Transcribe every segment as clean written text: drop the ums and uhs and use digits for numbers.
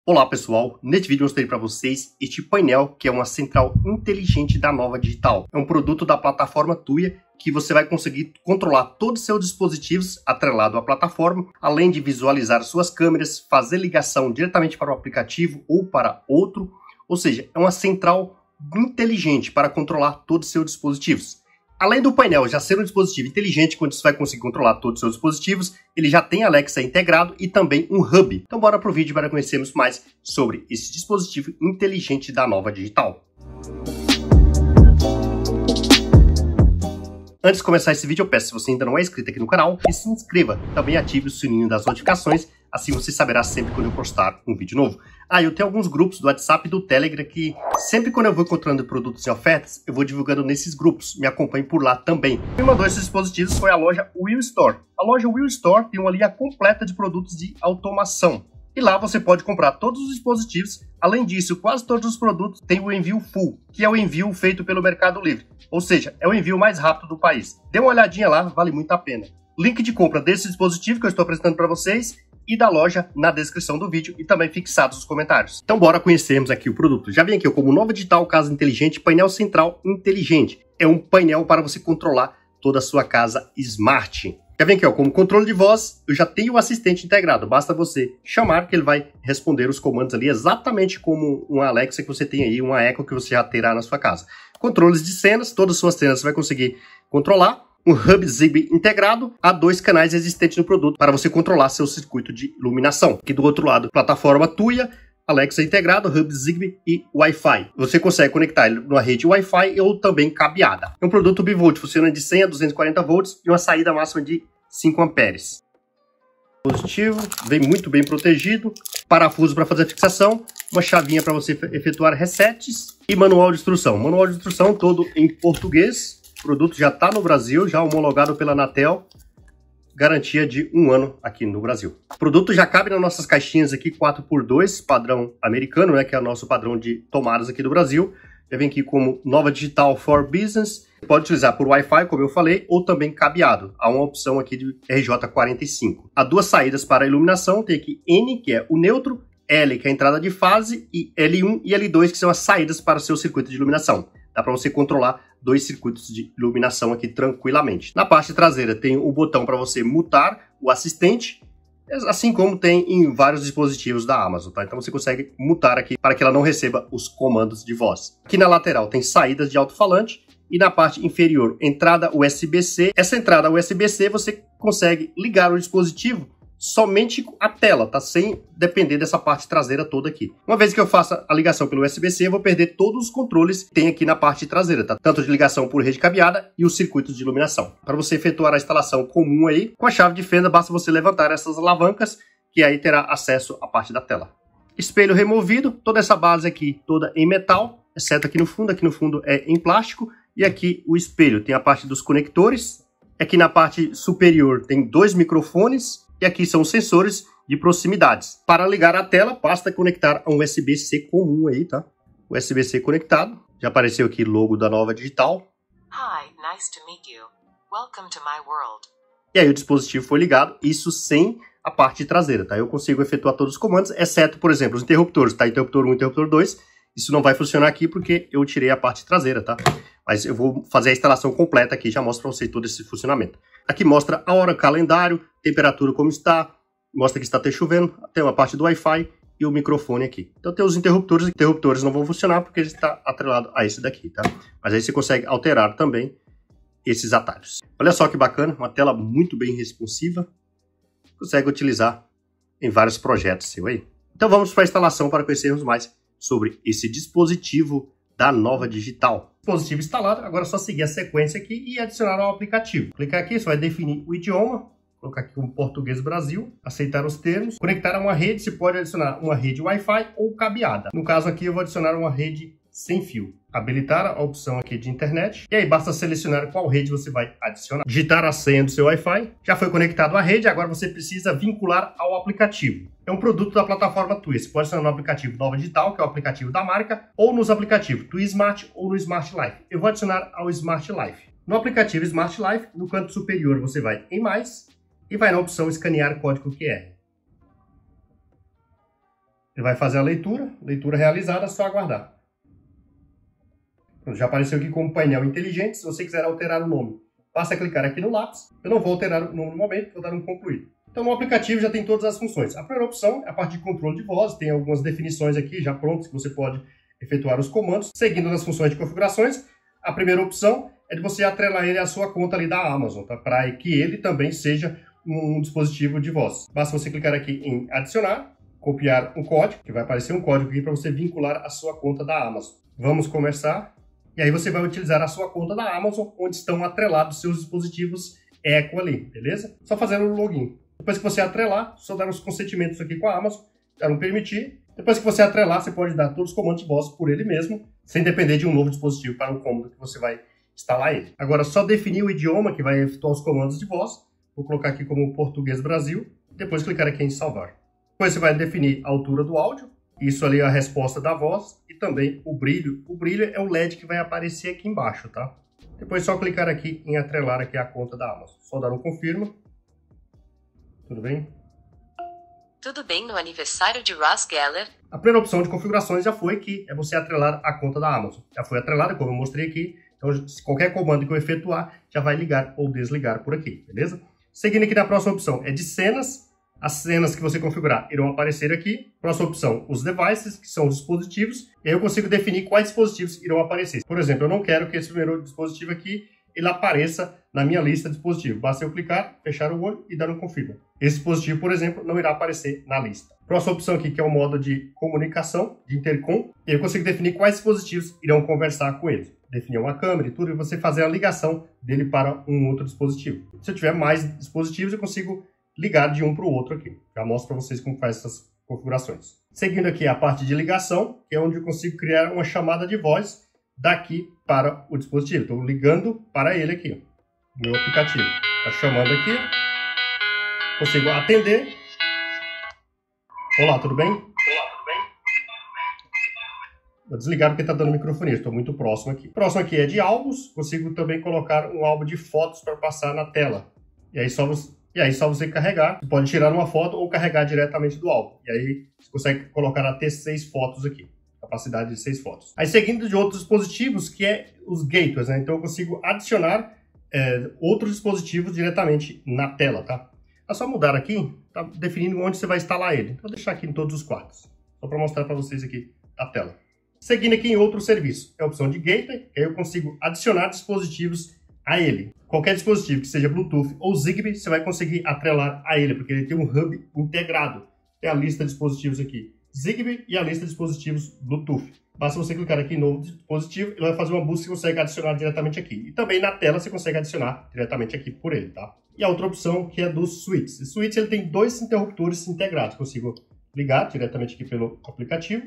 Olá pessoal, neste vídeo eu mostrei para vocês este painel que é uma central inteligente da Nova Digital. É um produto da plataforma Tuya que você vai conseguir controlar todos os seus dispositivos atrelado à plataforma, além de visualizar suas câmeras, fazer ligação diretamente para o aplicativo ou para outro, ou seja, é uma central inteligente para controlar todos os seus dispositivos. Além do painel já ser um dispositivo inteligente, quando você vai conseguir controlar todos os seus dispositivos, ele já tem Alexa integrado e também um hub. Então bora pro vídeo para conhecermos mais sobre esse dispositivo inteligente da Nova Digital. Antes de começar esse vídeo, eu peço, se você ainda não é inscrito aqui no canal, que se inscreva. Também ative o sininho das notificações, assim você saberá sempre quando eu postar um vídeo novo. Eu tenho alguns grupos do WhatsApp e do Telegram que sempre quando eu vou encontrando produtos em ofertas, eu vou divulgando nesses grupos. Me acompanhe por lá também. Quem mandou esses dispositivos foi a loja Will Store. A loja Will Store tem uma linha completa de produtos de automação. E lá você pode comprar todos os dispositivos. Além disso, quase todos os produtos têm o envio full, que é o envio feito pelo Mercado Livre. Ou seja, é o envio mais rápido do país. Dê uma olhadinha lá, vale muito a pena. Link de compra desse dispositivo que eu estou apresentando para vocês e da loja na descrição do vídeo e também fixados nos comentários. Então bora conhecermos aqui o produto. Já vem aqui como Nova Digital Casa Inteligente, painel central inteligente. É um painel para você controlar toda a sua casa smart. Já vem aqui como controle de voz, eu já tenho o assistente integrado. Basta você chamar que ele vai responder os comandos ali exatamente como uma Alexa que você tem aí, uma Echo que você já terá na sua casa. Controles de cenas, todas as suas cenas você vai conseguir controlar. Um hub Zigbee integrado a 2 canais existentes no produto para você controlar seu circuito de iluminação. Aqui do outro lado, plataforma Tuya, Alexa integrado, hub Zigbee e Wi-Fi. Você consegue conectar ele numa rede Wi-Fi ou também cabeada. É um produto bivolt, funciona de 100 a 240 volts e uma saída máxima de 5 amperes. Dispositivo vem muito bem protegido, parafuso para fazer a fixação, uma chavinha para você efetuar resets e manual de instrução. Manual de instrução todo em português. O produto já está no Brasil, já homologado pela Anatel, garantia de 1 ano aqui no Brasil. O produto já cabe nas nossas caixinhas aqui 4x2, padrão americano, né, que é o nosso padrão de tomadas aqui do Brasil. Já vem aqui como Nova Digital for Business. Pode utilizar por Wi-Fi, como eu falei, ou também cabeado. Há uma opção aqui de RJ45. Há 2 saídas para a iluminação, tem aqui N, que é o neutro, L, que é a entrada de fase, e L1 e L2, que são as saídas para o seu circuito de iluminação. Dá para você controlar 2 circuitos de iluminação aqui tranquilamente. Na parte traseira tem o botão para você mutar o assistente, assim como tem em vários dispositivos da Amazon, tá? Então você consegue mutar aqui para que ela não receba os comandos de voz. Aqui na lateral tem saídas de alto-falante e na parte inferior entrada USB-C. Essa entrada USB-C você consegue ligar o dispositivo somente a tela, tá? Sem depender dessa parte traseira toda aqui. Uma vez que eu faça a ligação pelo USB-C, eu vou perder todos os controles que tem aqui na parte traseira, tá? Tanto de ligação por rede cabeada e os circuitos de iluminação. Para você efetuar a instalação comum aí, com a chave de fenda, basta você levantar essas alavancas, que aí terá acesso à parte da tela. Espelho removido, toda essa base aqui toda em metal, exceto aqui no fundo é em plástico, e aqui o espelho tem a parte dos conectores, aqui na parte superior tem 2 microfones, e aqui são os sensores de proximidades. Para ligar a tela, basta conectar a um USB-C comum aí, tá? USB-C conectado. Já apareceu aqui o logo da Nova Digital. Hi, nice to meet you. Welcome to my world. E aí o dispositivo foi ligado, isso sem a parte traseira, tá? Eu consigo efetuar todos os comandos, exceto, por exemplo, os interruptores, tá? Interruptor 1, interruptor 2. Isso não vai funcionar aqui porque eu tirei a parte traseira, tá? Mas eu vou fazer a instalação completa aqui, já mostro para vocês todo esse funcionamento. Aqui mostra a hora, calendário, temperatura como está, mostra que está até chovendo, tem uma parte do Wi-Fi e o microfone aqui. Então tem os interruptores não vão funcionar porque ele está atrelado a esse daqui, tá? Mas aí você consegue alterar também esses atalhos. Olha só que bacana, uma tela muito bem responsiva, consegue utilizar em vários projetos seu aí. Então vamos para a instalação para conhecermos mais sobre esse dispositivo da Nova Digital. Dispositivo instalado, agora é só seguir a sequência aqui e adicionar ao aplicativo. Clicar aqui, você vai definir o idioma, colocar aqui como Português Brasil, aceitar os termos, conectar a uma rede, você pode adicionar uma rede Wi-Fi ou cabeada. No caso aqui eu vou adicionar uma rede sem fio. Habilitar a opção aqui de internet. E aí basta selecionar qual rede você vai adicionar. Digitar a senha do seu Wi-Fi. Já foi conectado à rede, agora você precisa vincular ao aplicativo. É um produto da plataforma Tuya. Você pode adicionar no aplicativo Nova Digital, que é o aplicativo da marca, ou nos aplicativos Tuya Smart ou no Smart Life. Eu vou adicionar ao Smart Life. No aplicativo Smart Life, no canto superior você vai em mais e vai na opção escanear código QR. Ele vai fazer a leitura realizada, é só aguardar. Pronto, já apareceu aqui como painel inteligente. Se você quiser alterar o nome, basta clicar aqui no lápis. Eu não vou alterar o nome no momento, vou dar um concluir. Então no aplicativo já tem todas as funções. A primeira opção é a parte de controle de voz, tem algumas definições aqui já prontas que você pode efetuar os comandos. Seguindo nas funções de configurações, a primeira opção é de você atrelar ele à sua conta ali da Amazon, tá? Para que ele também seja um dispositivo de voz. Basta você clicar aqui em adicionar, copiar um código, que vai aparecer um código aqui para você vincular a sua conta da Amazon. Vamos começar. E aí você vai utilizar a sua conta da Amazon, onde estão atrelados seus dispositivos Echo ali, beleza? Só fazer o login. Depois que você atrelar, só dar os consentimentos aqui com a Amazon, dar um permitir. Depois que você atrelar, você pode dar todos os comandos de voz por ele mesmo, sem depender de um novo dispositivo para o cômodo que você vai instalar ele. Agora, só definir o idioma que vai efetuar os comandos de voz. Vou colocar aqui como Português Brasil. Depois clicar aqui em salvar. Depois você vai definir a altura do áudio. Isso ali é a resposta da voz e também o brilho. O brilho é o LED que vai aparecer aqui embaixo, tá? Depois só clicar aqui em atrelar aqui a conta da Amazon. Só dar um confirma. Tudo bem? Tudo bem no aniversário de Ross Geller? A primeira opção de configurações já foi que é você atrelar a conta da Amazon. Já foi atrelada, como eu mostrei aqui. Então, se qualquer comando que eu efetuar, já vai ligar ou desligar por aqui, beleza? Seguindo aqui na próxima opção é de cenas. As cenas que você configurar irão aparecer aqui. Próxima opção, os devices, que são os dispositivos. E aí eu consigo definir quais dispositivos irão aparecer. Por exemplo, eu não quero que esse primeiro dispositivo aqui ele apareça na minha lista de dispositivos. Basta eu clicar, fechar o olho e dar um confirma. Esse dispositivo, por exemplo, não irá aparecer na lista. Próxima opção aqui, que é o modo de comunicação, de intercom. E eu consigo definir quais dispositivos irão conversar com ele. Definir uma câmera e tudo, e você fazer a ligação dele para um outro dispositivo. Se eu tiver mais dispositivos, eu consigo ligar de um para o outro aqui. Já mostro para vocês como faz essas configurações. Seguindo aqui a parte de ligação, que é onde eu consigo criar uma chamada de voz daqui para o dispositivo. Estou ligando para ele aqui, ó, meu aplicativo. Está chamando aqui, consigo atender. Olá, tudo bem? Olá, tudo bem? Vou desligar porque está dando microfonia, estou muito próximo aqui. Próximo aqui é de álbuns, consigo também colocar um álbum de fotos para passar na tela. E aí só você carregar, você pode tirar uma foto ou carregar diretamente do álbum. E aí você consegue colocar até 6 fotos aqui. Capacidade de 6 fotos. Aí seguindo de outros dispositivos, que é os gateways, né? Então eu consigo adicionar outros dispositivos diretamente na tela, tá? É só mudar aqui, tá definindo onde você vai instalar ele. Então vou deixar aqui em todos os quartos. Só para mostrar para vocês aqui a tela. Seguindo aqui em outro serviço, é a opção de gateway, que aí eu consigo adicionar dispositivos a ele. Qualquer dispositivo que seja Bluetooth ou Zigbee, você vai conseguir atrelar a ele, porque ele tem um hub integrado. Tem a lista de dispositivos aqui Zigbee e a lista de dispositivos Bluetooth. Basta você clicar aqui em novo dispositivo, ele vai fazer uma busca e você consegue adicionar diretamente aqui. E também na tela você consegue adicionar diretamente aqui por ele, tá? E a outra opção que é dos switches. O switch ele tem 2 interruptores integrados. Consigo ligar diretamente aqui pelo aplicativo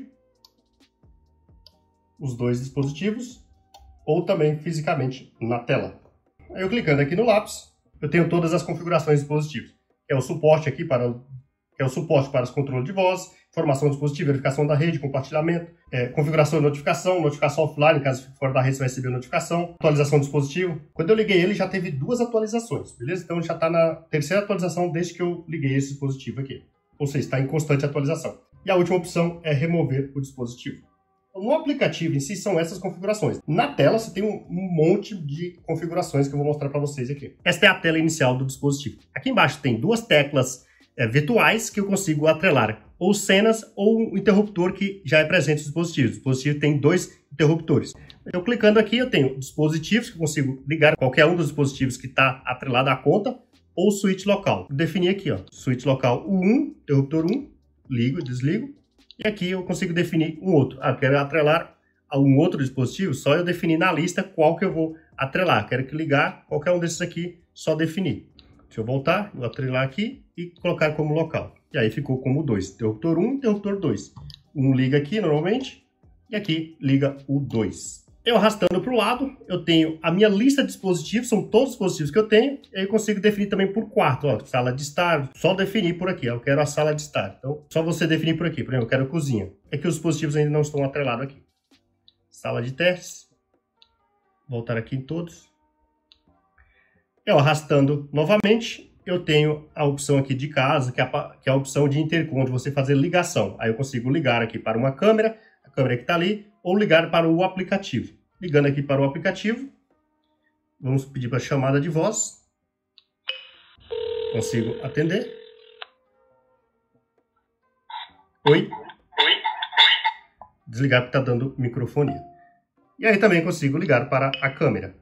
os 2 dispositivos ou também fisicamente na tela. Aí eu clicando aqui no lápis, eu tenho todas as configurações de dispositivos. É o suporte aqui para os controles de voz, informação do dispositivo, verificação da rede, compartilhamento, configuração de notificação, notificação offline, caso fique fora da rede você vai receber a notificação, atualização do dispositivo. Quando eu liguei ele já teve 2 atualizações, beleza? Então ele já está na terceira atualização desde que eu liguei esse dispositivo aqui. Ou seja, está em constante atualização. E a última opção é remover o dispositivo. No aplicativo em si são essas configurações. Na tela você tem um monte de configurações que eu vou mostrar para vocês aqui. Esta é a tela inicial do dispositivo. Aqui embaixo tem 2 teclas virtuais que eu consigo atrelar ou cenas ou um interruptor que já é presente no dispositivo. O dispositivo tem 2 interruptores. Eu clicando aqui eu tenho dispositivos que eu consigo ligar qualquer um dos dispositivos que está atrelado à conta ou switch local. Eu defini aqui, ó, switch local 1, interruptor 1, ligo e desligo. E aqui eu consigo definir um outro. Eu quero atrelar a um outro dispositivo, só eu definir na lista qual que eu vou atrelar. Quero que ligar qualquer um desses aqui, só definir. Deixa eu voltar, vou atrelar aqui e colocar como local. E aí ficou como 2. Interruptor 1, interruptor 2. Um liga aqui normalmente e aqui liga o 2. Eu arrastando para o lado, eu tenho a minha lista de dispositivos, são todos os dispositivos que eu tenho, e aí eu consigo definir também por quarto, ó, sala de estar, só definir por aqui, ó, eu quero a sala de estar. Então, só você definir por aqui, por exemplo, eu quero a cozinha. É que os dispositivos ainda não estão atrelados aqui. Sala de testes, voltar aqui em todos. Eu arrastando novamente, eu tenho a opção aqui de casa, que é a opção de intercom, de você fazer ligação. Aí eu consigo ligar aqui para uma câmera, a câmera que está ali, ou ligar para o aplicativo. Ligando aqui para o aplicativo, vamos pedir para chamada de voz. Consigo atender. Oi. Desligar porque está dando microfonia. E aí também consigo ligar para a câmera.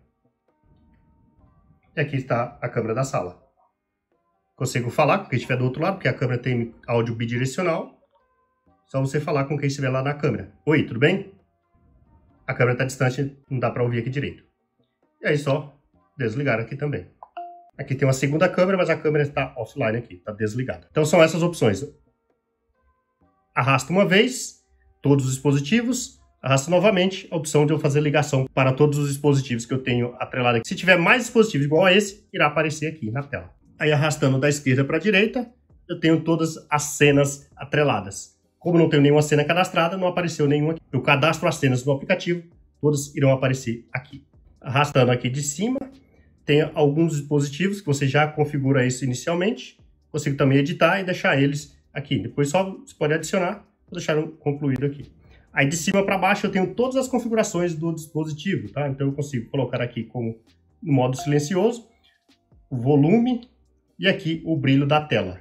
E aqui está a câmera da sala. Consigo falar com quem estiver do outro lado, porque a câmera tem áudio bidirecional. Só você falar com quem estiver lá na câmera. Oi, tudo bem? A câmera está distante, não dá para ouvir aqui direito. E aí só desligar aqui também. Aqui tem uma segunda câmera, mas a câmera está offline aqui, está desligada. Então são essas opções. Arrasta uma vez, todos os dispositivos. Arrasta novamente a opção de eu fazer ligação para todos os dispositivos que eu tenho atrelado aqui. Se tiver mais dispositivos igual a esse, irá aparecer aqui na tela. Aí arrastando da esquerda para a direita, eu tenho todas as cenas atreladas. Como não tenho nenhuma cena cadastrada, não apareceu nenhuma aqui. Eu cadastro as cenas no aplicativo, todas irão aparecer aqui. Arrastando aqui de cima, tem alguns dispositivos que você já configura isso inicialmente. Consigo também editar e deixar eles aqui. Depois só você pode adicionar, vou deixar concluído aqui. Aí de cima para baixo eu tenho todas as configurações do dispositivo, tá? Então eu consigo colocar aqui como no modo silencioso, o volume e aqui o brilho da tela.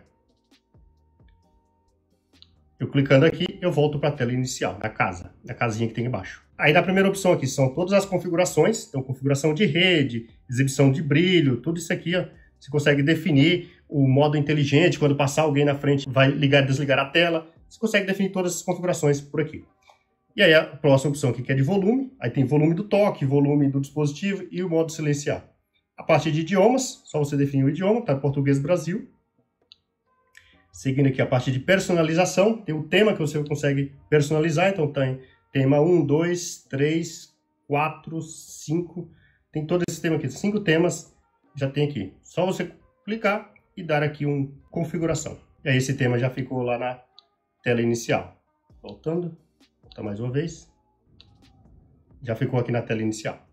Eu clicando aqui, eu volto para a tela inicial, na casinha que tem embaixo. Aí na primeira opção aqui são todas as configurações, então configuração de rede, exibição de brilho, tudo isso aqui, ó, você consegue definir o modo inteligente, quando passar alguém na frente vai ligar e desligar a tela, você consegue definir todas as configurações por aqui. E aí a próxima opção aqui que é de volume, aí tem volume do toque, volume do dispositivo e o modo silenciar. A parte de idiomas, só você definir o idioma, tá? Português Brasil. Seguindo aqui a parte de personalização, tem o tema que você consegue personalizar, então tem tema 1, 2, 3, 4, 5, tem todo esse tema aqui, 5 temas já tem aqui. Só você clicar e dar aqui uma configuração. E aí esse tema já ficou lá na tela inicial. Voltando. Voltar mais uma vez. Já ficou aqui na tela inicial.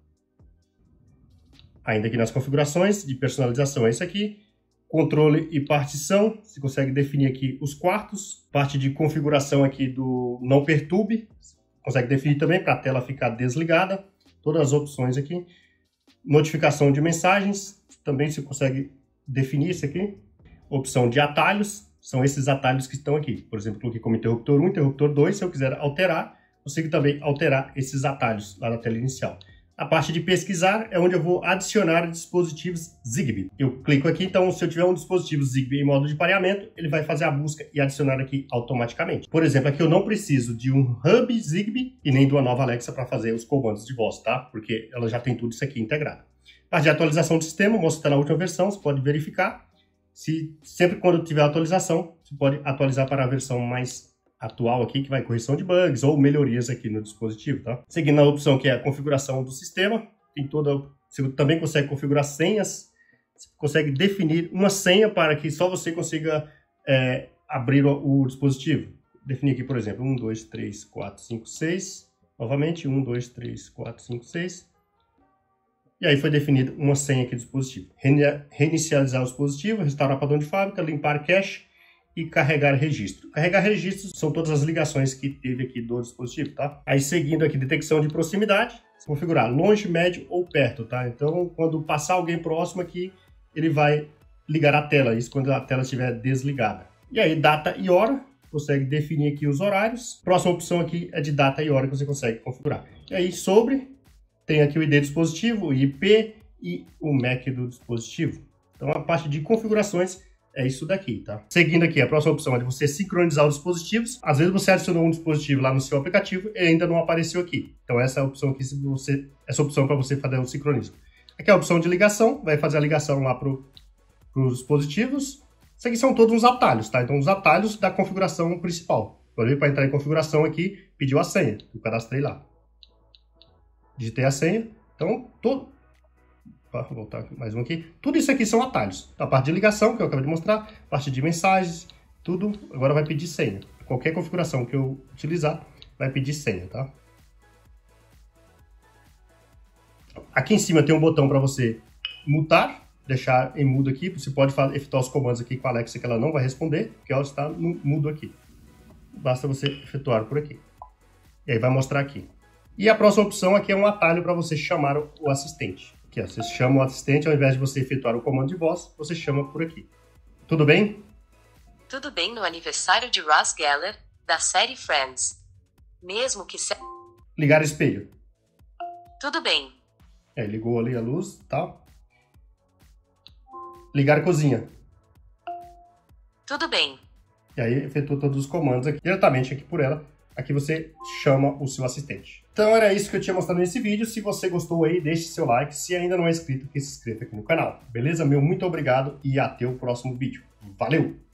Ainda aqui nas configurações de personalização é isso aqui. Controle e partição. Você consegue definir aqui os quartos. Parte de configuração aqui do não perturbe. Consegue definir também para a tela ficar desligada. Todas as opções aqui. Notificação de mensagens. Também você consegue definir isso aqui. Opção de atalhos. São esses atalhos que estão aqui. Por exemplo, coloquei como interruptor 1, interruptor 2. Se eu quiser alterar, consigo também alterar esses atalhos lá na tela inicial. A parte de pesquisar é onde eu vou adicionar dispositivos Zigbee. Eu clico aqui, então se eu tiver um dispositivo Zigbee em modo de pareamento, ele vai fazer a busca e adicionar aqui automaticamente. Por exemplo, aqui eu não preciso de um hub Zigbee e nem de uma nova Alexa para fazer os comandos de voz, tá? Porque ela já tem tudo isso aqui integrado. A parte de atualização do sistema, mostra que está na última versão, você pode verificar. Sempre quando tiver atualização, você pode atualizar para a versão mais atual aqui, que vai correção de bugs ou melhorias aqui no dispositivo, tá? Seguindo a opção que é a configuração do sistema, você também consegue configurar senhas, você consegue definir uma senha para que só você consiga abrir o dispositivo. Definir aqui, por exemplo, 1, 2, 3, 4, 5, 6, novamente 1, 2, 3, 4, 5, 6. E aí foi definida uma senha aqui do dispositivo. Reinicializar o dispositivo, restaurar padrão de fábrica, limpar cache e carregar registro. Carregar registros são todas as ligações que teve aqui do dispositivo, tá? Aí seguindo aqui, detecção de proximidade, configurar longe, médio ou perto, tá? Então, quando passar alguém próximo aqui, ele vai ligar a tela, isso quando a tela estiver desligada. E aí, data e hora, consegue definir aqui os horários. Próxima opção aqui é de data e hora que você consegue configurar. E aí, tem aqui o ID do dispositivo, o IP e o MAC do dispositivo. Então, a parte de configurações é isso daqui, tá? Seguindo aqui, a próxima opção é de você sincronizar os dispositivos. Às vezes você adicionou um dispositivo lá no seu aplicativo e ainda não apareceu aqui. Então, essa é a opção aqui, essa opção para você fazer o sincronismo. Aqui é a opção de ligação, vai fazer a ligação lá para os dispositivos. Isso aqui são todos os atalhos, tá? Então, os atalhos da configuração principal. Para entrar em configuração aqui, pediu a senha, eu cadastrei lá. Digitei a senha, então vou voltar mais um aqui. Tudo isso aqui são atalhos. A parte de ligação, que eu acabei de mostrar, a parte de mensagens, tudo agora vai pedir senha. Qualquer configuração que eu utilizar vai pedir senha, tá? Aqui em cima tem um botão para você mutar, deixar em mudo aqui, você pode efetuar os comandos aqui com a Alexa que ela não vai responder, porque ela está no mudo aqui. Basta você efetuar por aqui. E aí vai mostrar aqui. E a próxima opção aqui é um atalho para você chamar o assistente. Aqui, ó, você chama o assistente, ao invés de você efetuar o comando de voz, você chama por aqui. Tudo bem? Tudo bem no aniversário de Ross Geller, da série Friends. Mesmo que Ligar espelho. Tudo bem. Ligou ali a luz e tal. Ligar cozinha. Tudo bem. E aí efetua todos os comandos aqui, diretamente aqui por ela. Aqui você chama o seu assistente. Então era isso que eu tinha mostrado nesse vídeo. Se você gostou aí, deixe seu like. Se ainda não é inscrito, que se inscreva aqui no canal. Beleza? Meu muito obrigado e até o próximo vídeo. Valeu!